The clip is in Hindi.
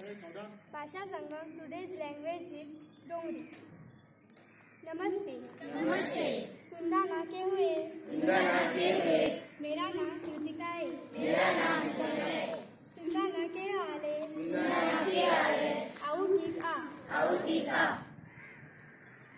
Bhasha Sangam. Today's language is Dongri. Namaste. नमस्ते। तुंदा ना के हुए? तुंदा ना के हुए? मेरा नाम कृतिका है। मेरा नाम संगम है। तुंदा ना के हाल है? तुंदा ना के हाल है? आउ ठीक आ। आओ ठीक आ।